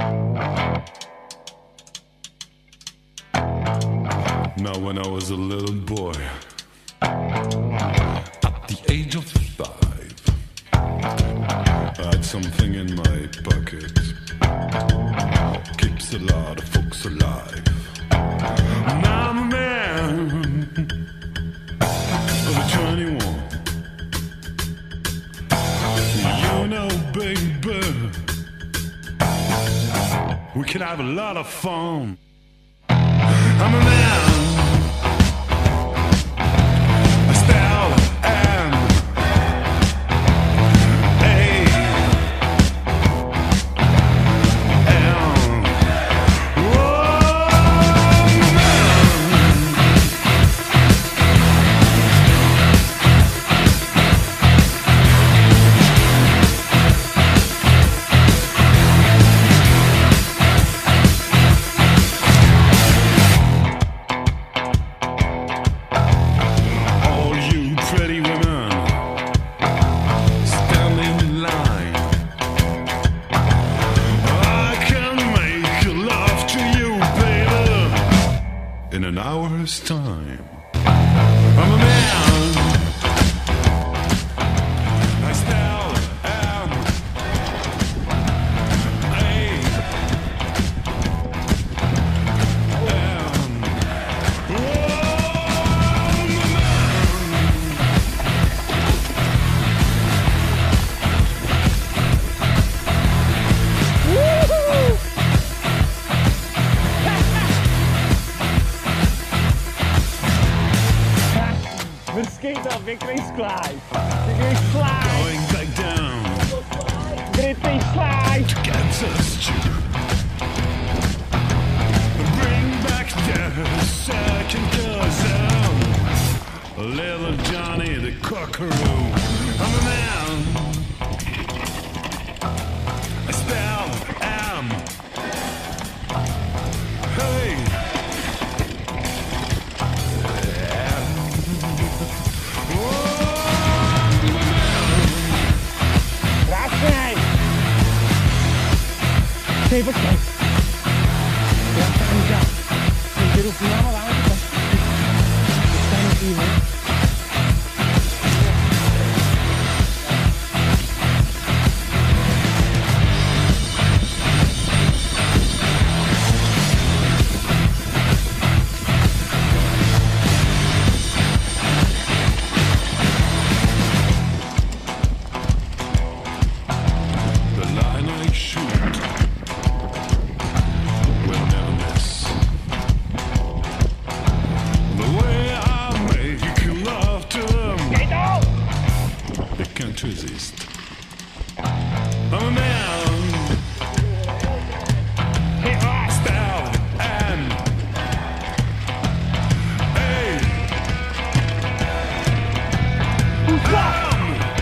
Now when I was a little boy, at the age of 5, I had something in my pocket, keeps a lot of folks alive. Now I'm a man of 21. You know, baby, we can have a lot of fun. I'm a man. I spell M A M. All you pretty women, stand in line. I can make love to you, baby, in an hour's time. I'm a man. I spell M A M. Skater, pěkný slide. Pěkný slide. Going back down Gritty slide. to Kansas, bring back the second cousin, little Johnny the Cockaroo. I'm a man. I spell M. Hey. Krásnej. Hej, počkej. Já se tam dělám. Jsem ti ruku dáme to. Dostanu týmu. The line I shoot will never miss. The way I make you love to them, Skater. they can't resist. I'm a man. Hej, vás. Spell M A M.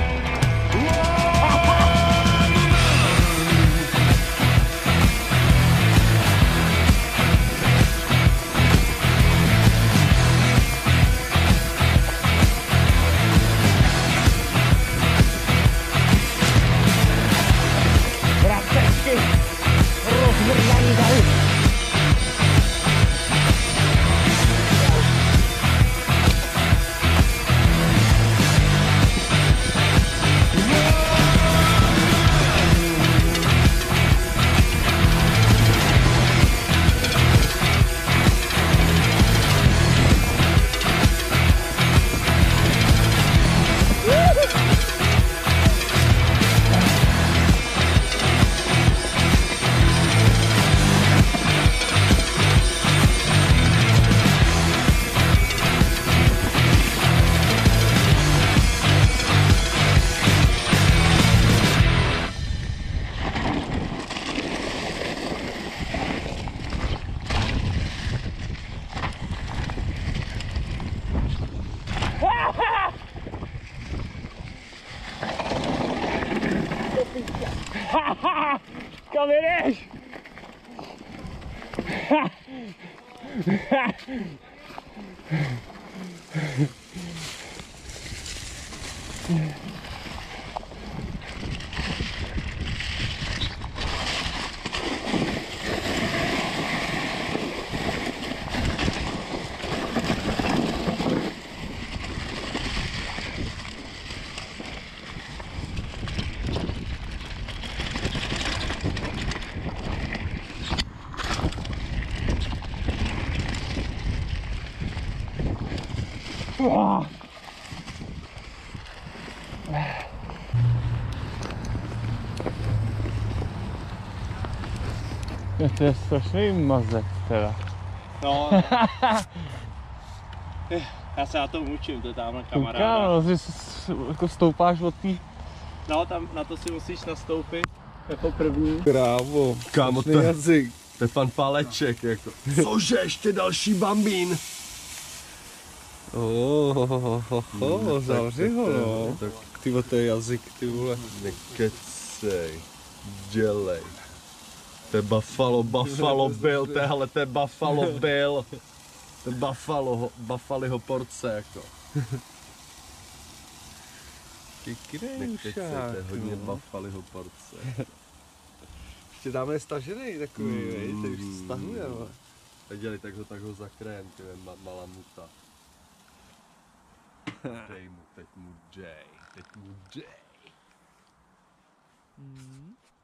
Vracečky. Rozvrdaný tady. Kam jdeš? To je strašný mazec teda. No. Já se na tom učím, to je tamhle kamaráda. Kámo, že jako stoupáš od té... No, tam na to si musíš nastoupit jako první. Krávo, kámo, to je pan Paleček, jako. Cože, ještě další bambín? zavři ho, no. Tyvo, to je jazyk, ty vole. Nekecej, dělej. To je Buffalo Bill, tohle to je Buffalo Bill. To je Buffaloho porce, jako. Nekecej, to je hodně Buffaloho porce. Ještě dáme stažený takový, to už se stahuje, ale. Tak dělej, tak ho zakrejem, ty malá muta. Dej mu, teď mu dej.